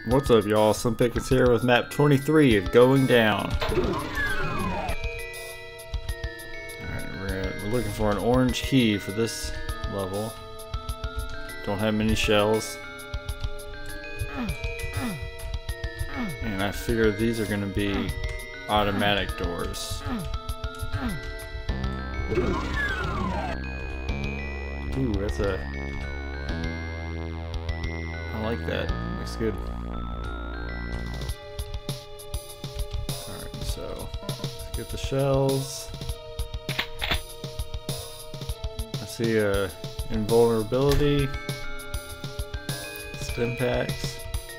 What's up, y'all? Slimpickens here with map 23 of Going Down. Alright, we're looking for an orange key for this level. Don't have many shells. And I figure these are going to be automatic doors. Ooh, that's a... I like that. Looks good. Alright, so let's get the shells. I see a invulnerability. Stim packs.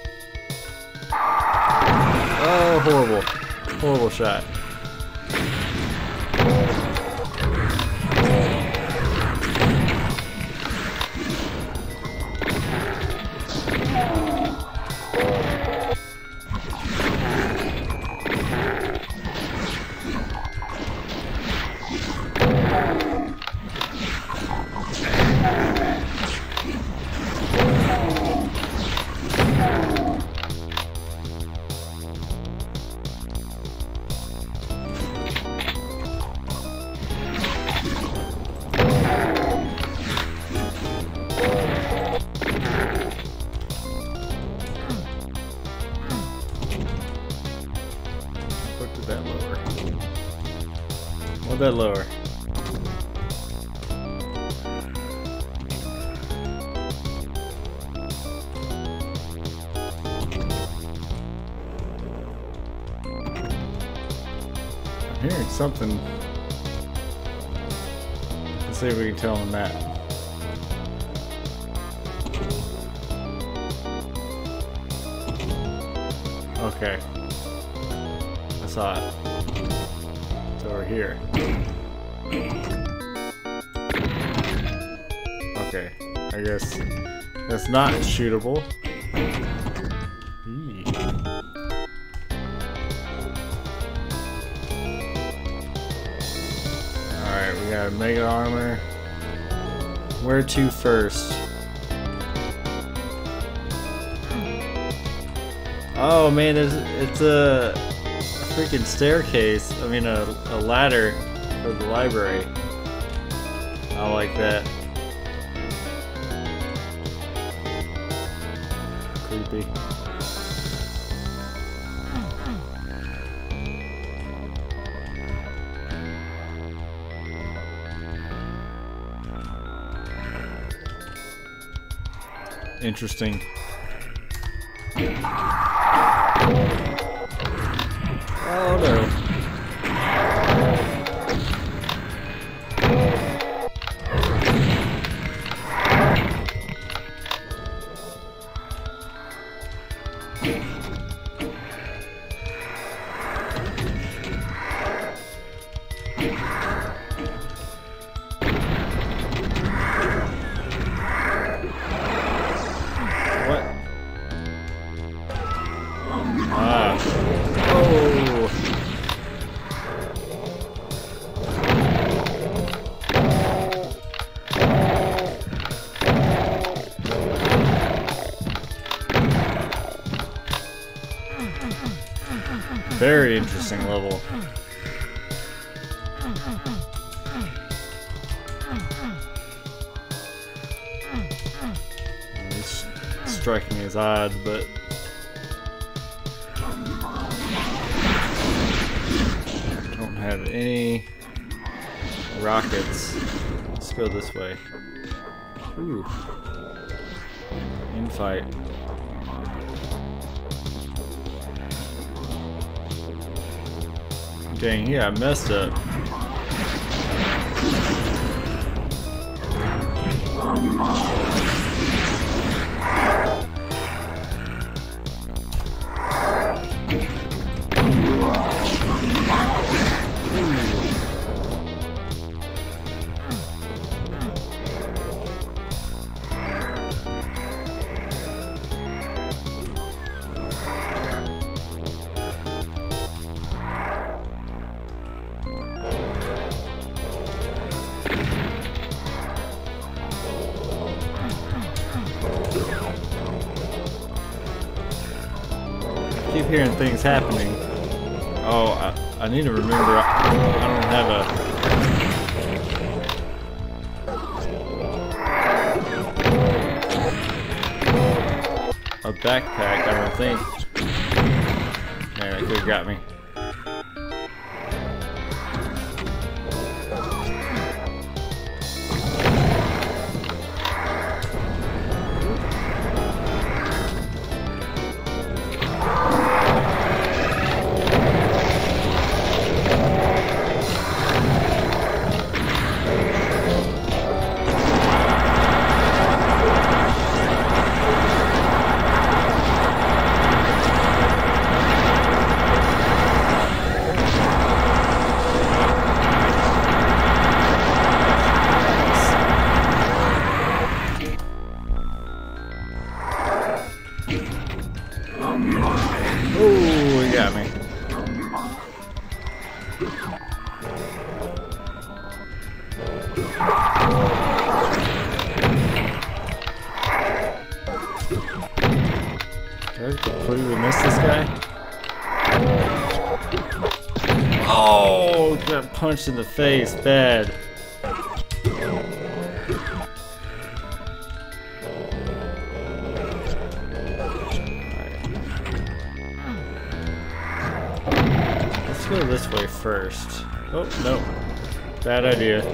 Oh, horrible. Horrible shot. A bit lower. I'm hearing something. Let's see if we can tell on the map. Okay. I saw it. It's over here. Okay, I guess that's not shootable. Alright, we got mega armor. Where to first? Oh man, it's a freaking staircase. I mean a ladder for the library. I like that. Creepy. Interesting. Oh no. Very interesting level. It's striking me as odd, but don't have any rockets. Let's go this way. Ooh. Infight. Dang, yeah, I messed up. keep hearing things happening. Oh, I need to remember. I don't have a backpack. I don't think. Man, that could have got me. Did I completely miss this guy? Oh, got punched in the face, bad. Let's go this way first. Oh, no. Bad idea.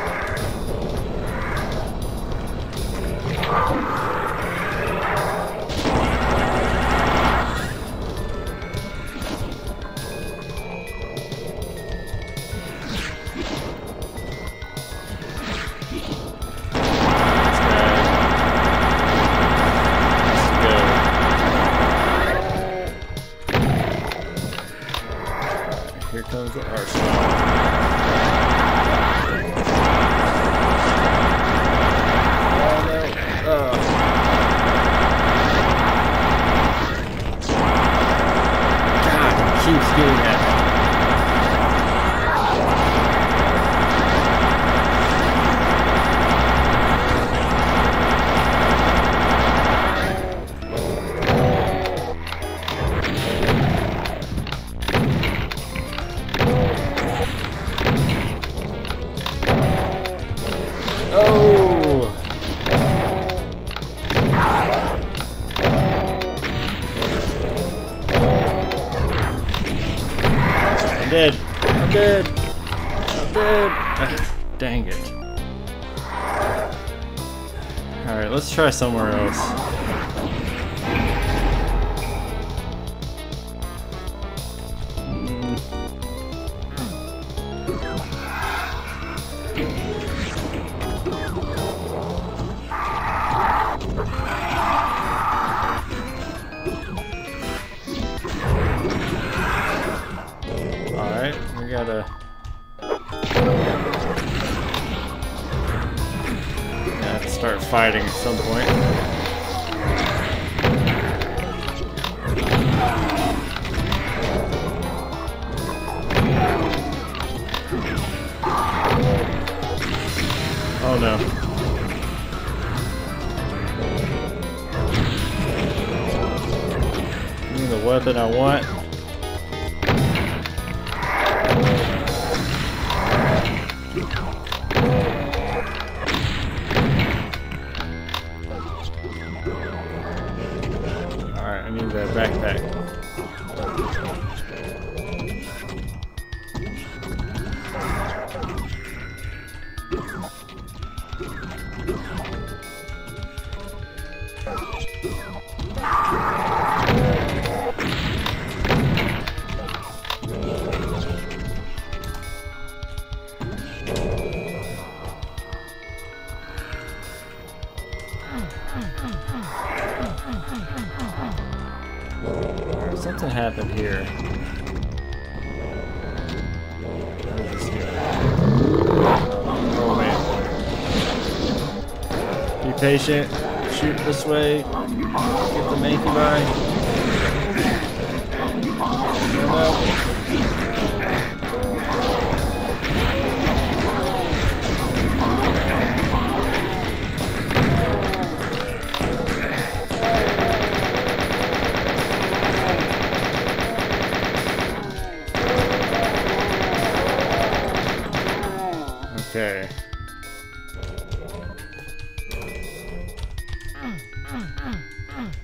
Here comes the arsenal. Oh no. God, he keeps getting at me. Oh! I'm dead. I'm dead. I'm dead. Dang it. Alright, let's try somewhere else. We gotta have to start fighting at some point. Oh no. Give me the weapon I want. Alright, I need that backpack. Something happened here. Oh man. Be patient. Shoot this way. Get the Mankey by.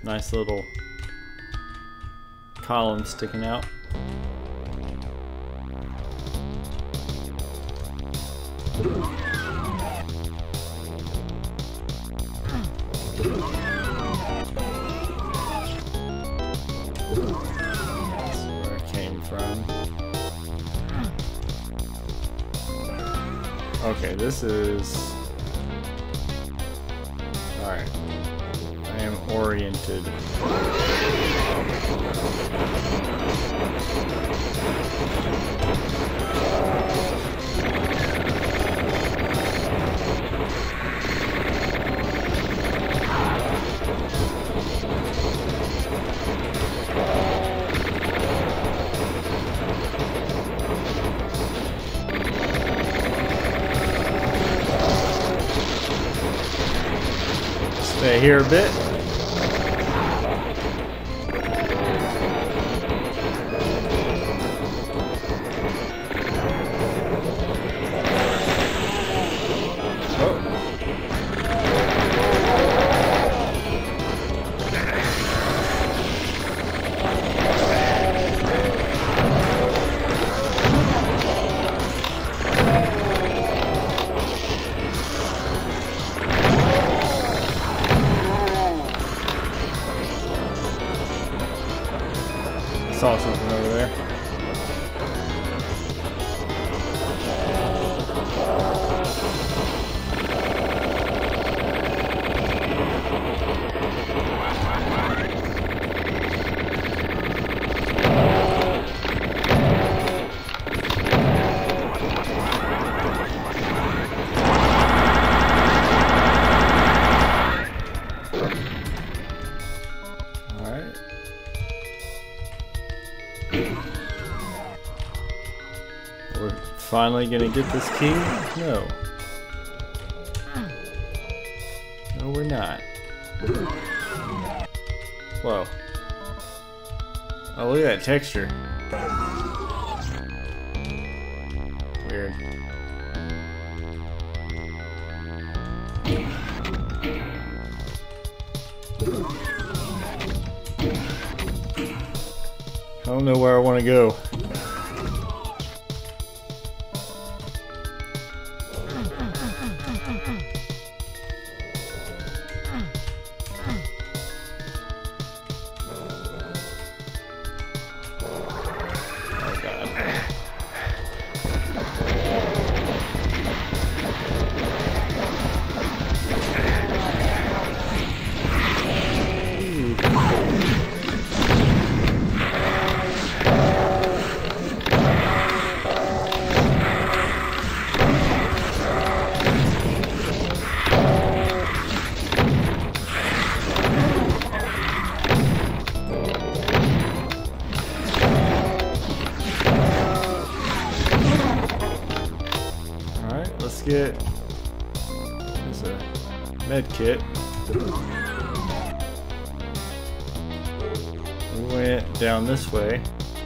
Nice little column sticking out. Okay, this is... Alright. I am oriented. Stay here a bit. Saw something over there. We're finally gonna get this key? No. No, we're not. Whoa. Oh, look at that texture. Weird. I don't know where I want to go. Get there's a med kit. We went down this way.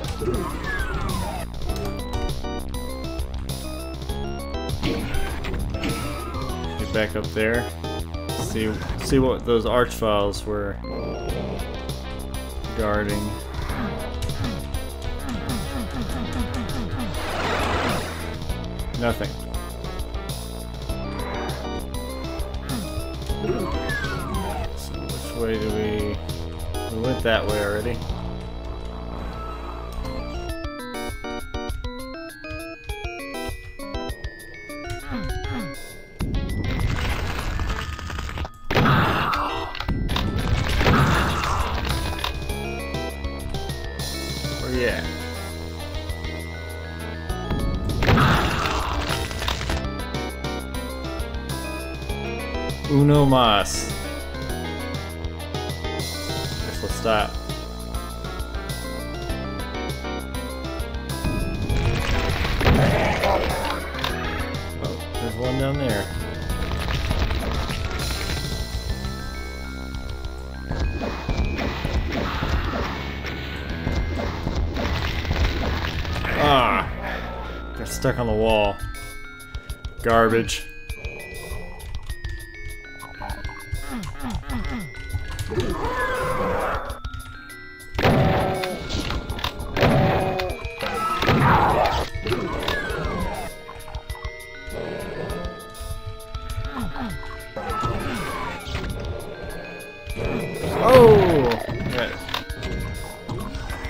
Get back up there. See what those archviles were guarding. Nothing. So which way do we went that way already. Where you at? Uno mas. Guess we'll stop. Oh, there's one down there. Ah! Got stuck on the wall. Garbage.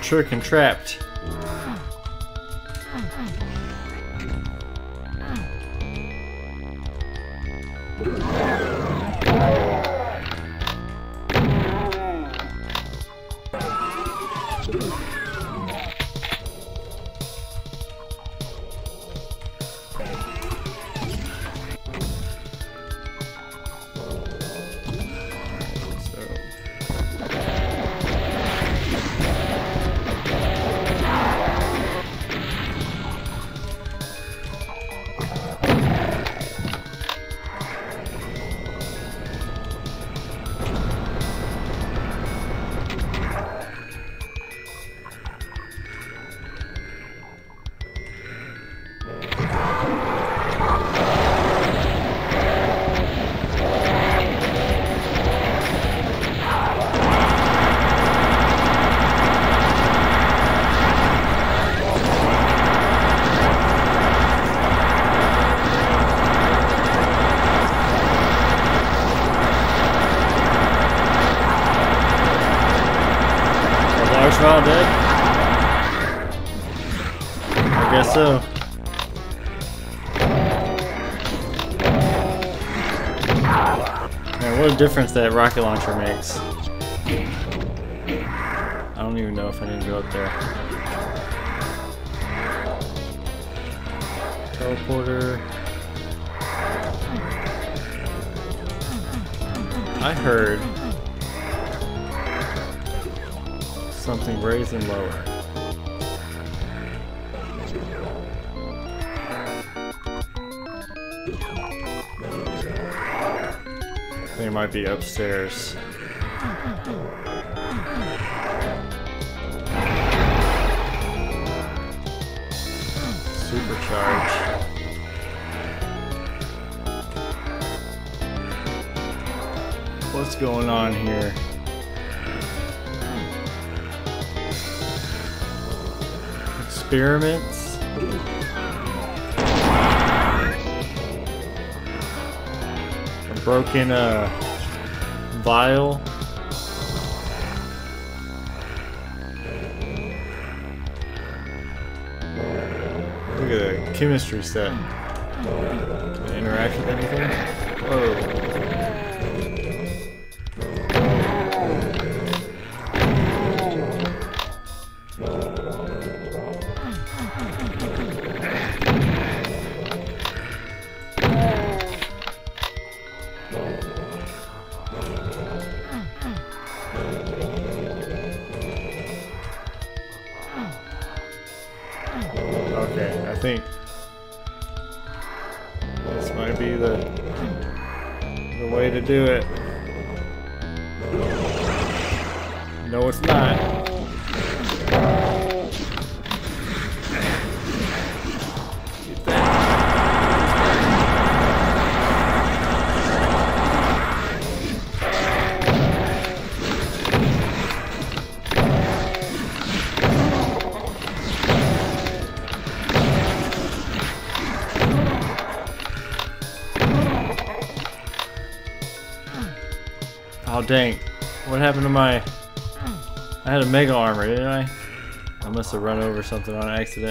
trick and trapped. Archvile dead? I guess so. Man, what a difference that rocket launcher makes. I don't even know if I need to go up there. Teleporter. I heard something raising lower. I think it might be upstairs. Supercharge. What's going on here? Experiments. A broken vial. Look at the chemistry set. Can it interact with anything? Whoa. Okay, I think this might be the way to do it. No, it's not. Get that. Oh dang, what happened to my... I had a mega armor, didn't I? I must have run over something on accident.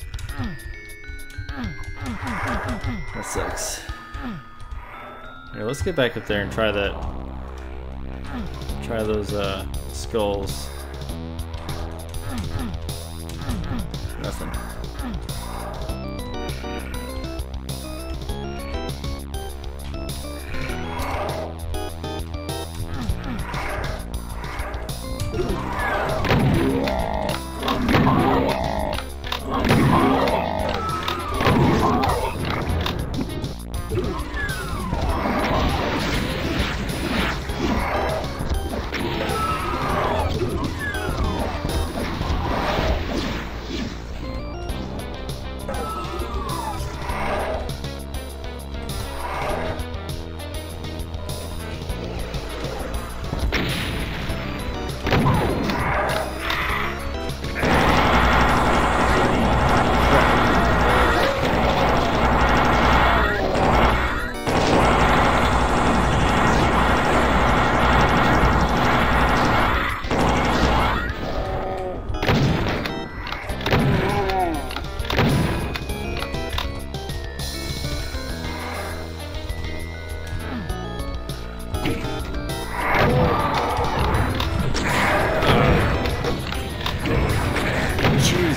That sucks. Here, let's get back up there and try that. Try those skulls. Nothing.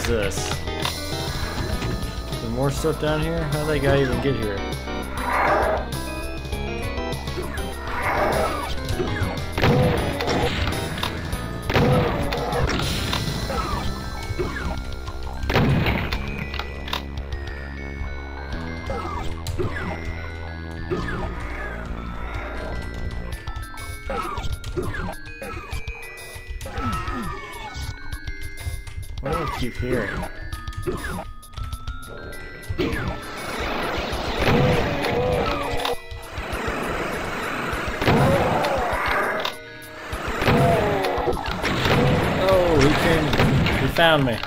this? Is there more stuff down here? How did that guy even get here? What do I keep hearing? Oh, he came. He found me.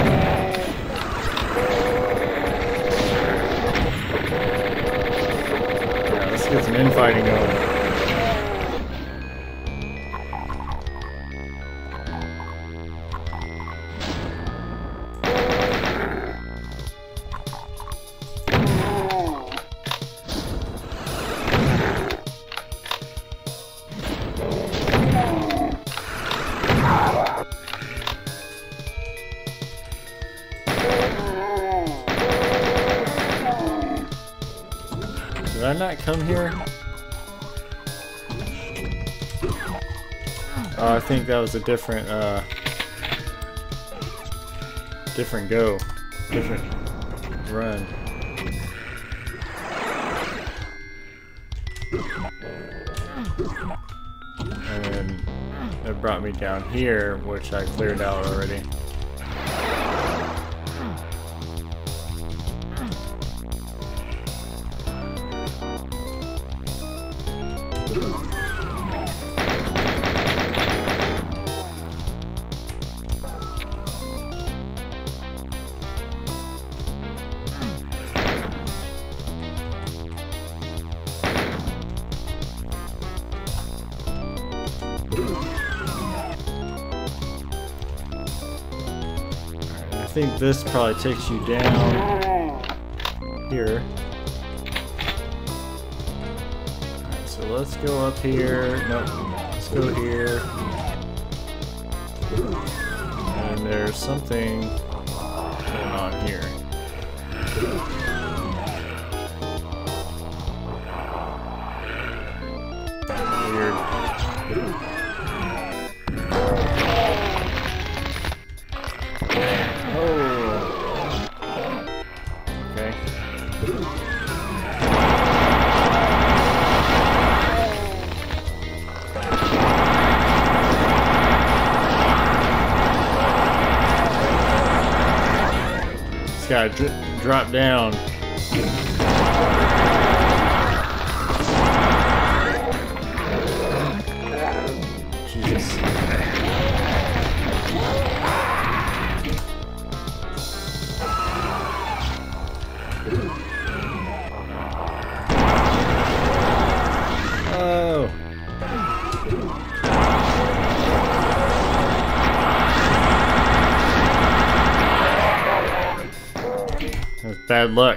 Yeah, let's get some infighting going. Did I not come here? Oh, I think that was a different go. Different run. And then it brought me down here, which I cleared out already. I think this probably takes you down here. Alright, so let's go up here. Nope. Let's go here. And there's something going on here. Weird. Gotta drop down. Jesus. Oh. That's bad luck.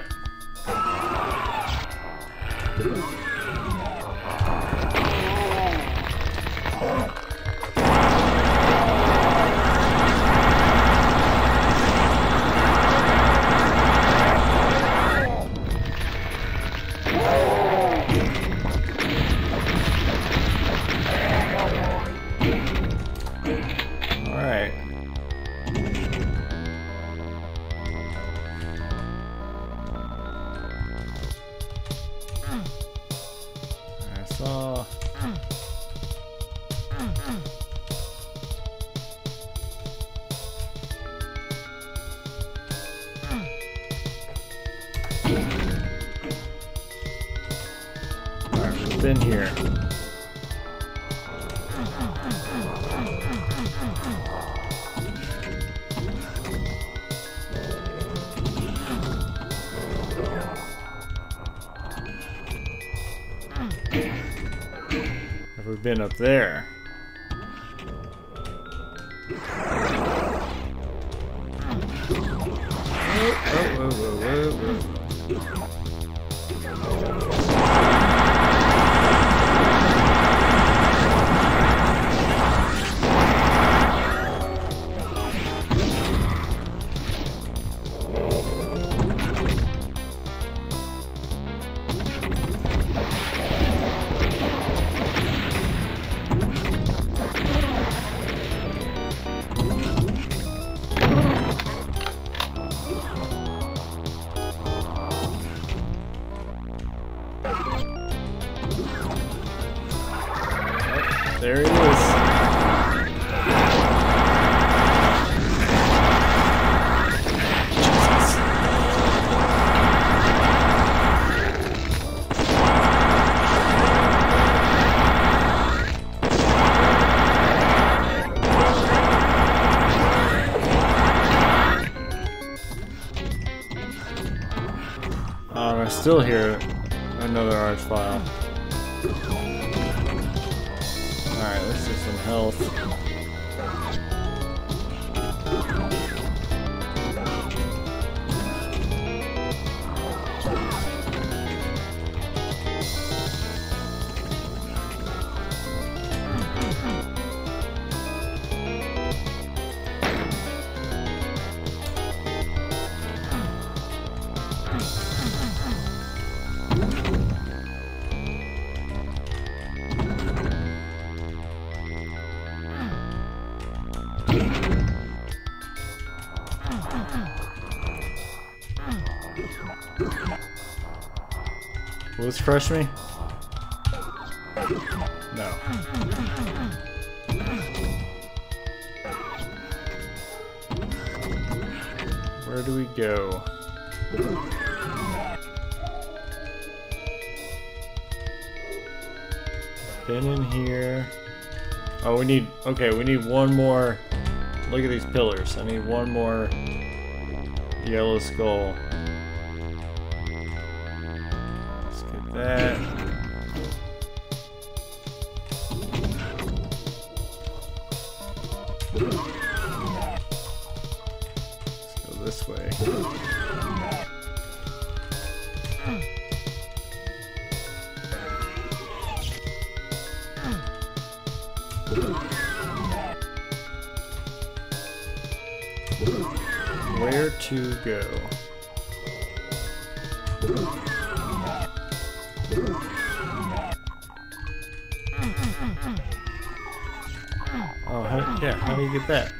All right. I saw. Alright, we've been here. Have we been up there? Whoa. still hear another arch file. Alright, let's do some health. Will this crush me? No. Where do we go? Been in here. Oh, we need, okay, we need one more. Look at these pillars. I need one more yellow skull. Let's get that. Let's go this way. Where to go? Oh, how do you get that?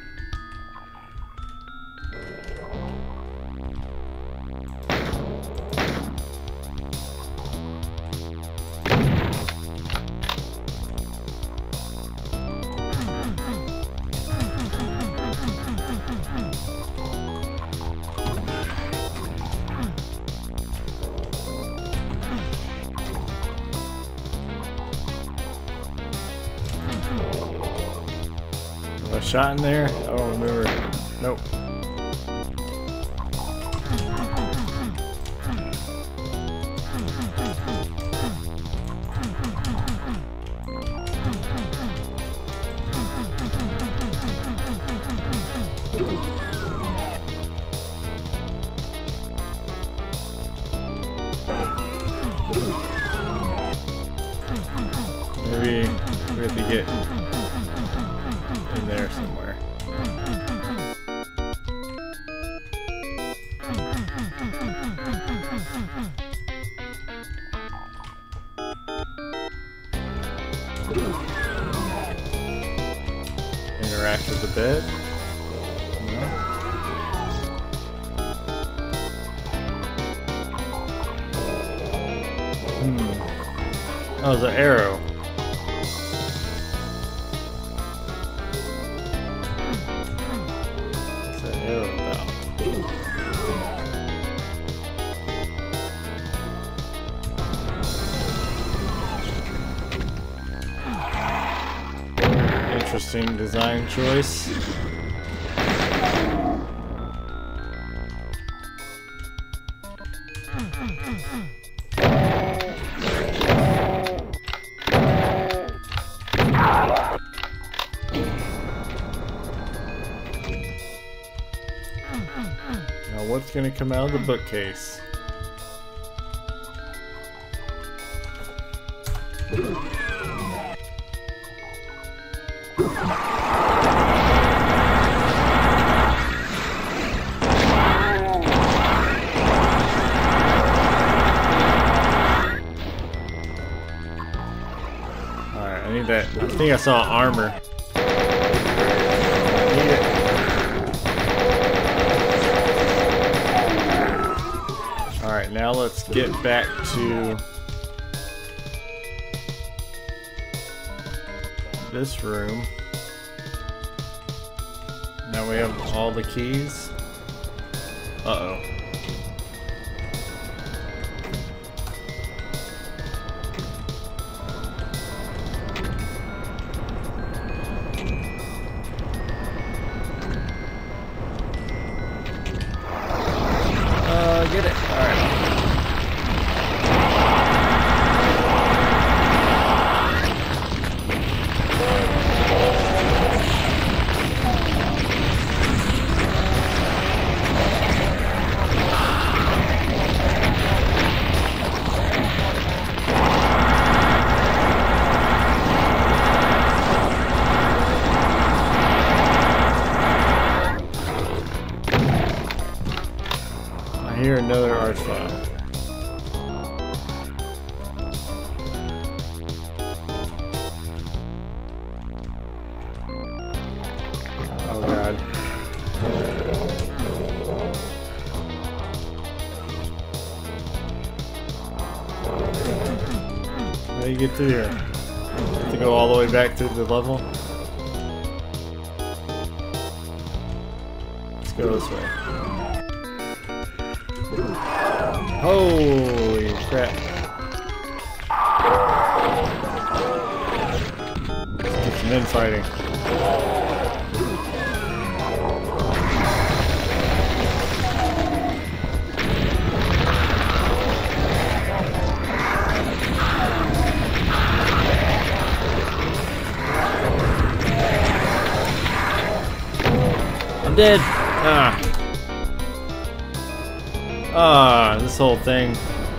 A shot in there? I don't remember. Nope. Maybe we have to get in there somewhere. Interact with the bed? No. Oh, it's an arrow. Interesting design choice. Now what's going to come out of the bookcase? I need that. I think I saw armor. Alright, now let's get back to this room. Now we have all the keys. Uh-oh. Get it. Alright. hear another arch file. Oh god. How do you get through here? Have to go all the way back through the level? Let's go this way. Holy crap. Let's get some infighting. I'm dead. This whole thing.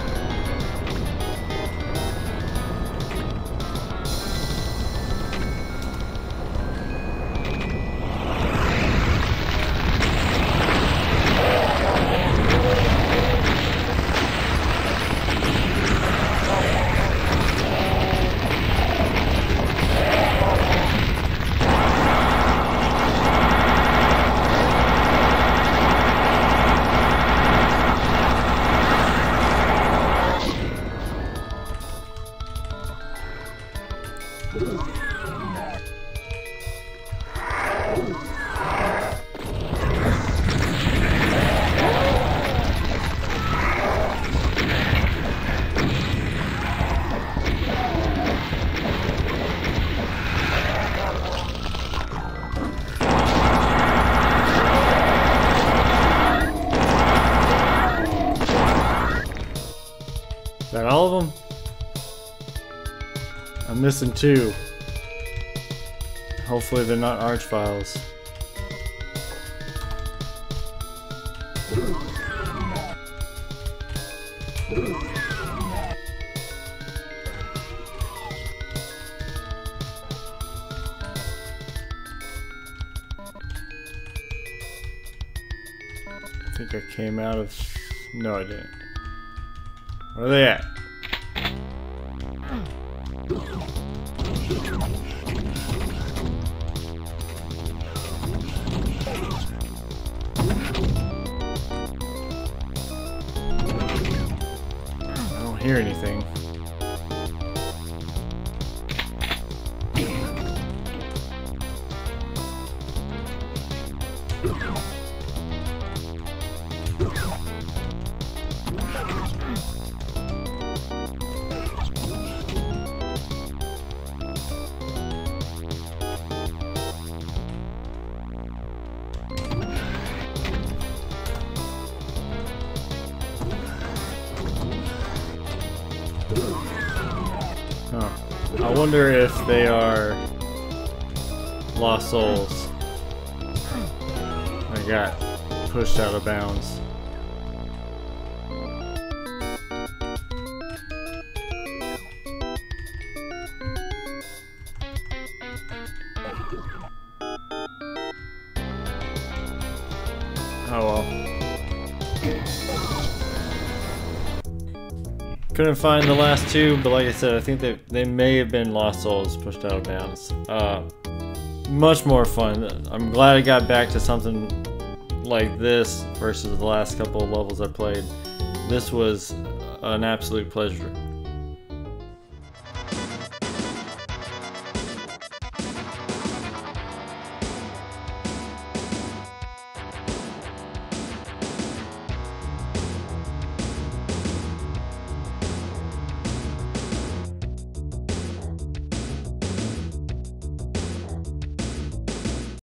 Is that all of them? I'm missing 2. Hopefully they're not arch files. I think I came out of... No, I didn't. Where are they at? I don't hear anything. Huh. I wonder if they are lost souls. I got pushed out of bounds. Oh well. Couldn't find the last 2, but like I said, I think they may have been lost souls pushed out of bounds. Much more fun. I'm glad I got back to something like this versus the last couple of levels I played. This was an absolute pleasure.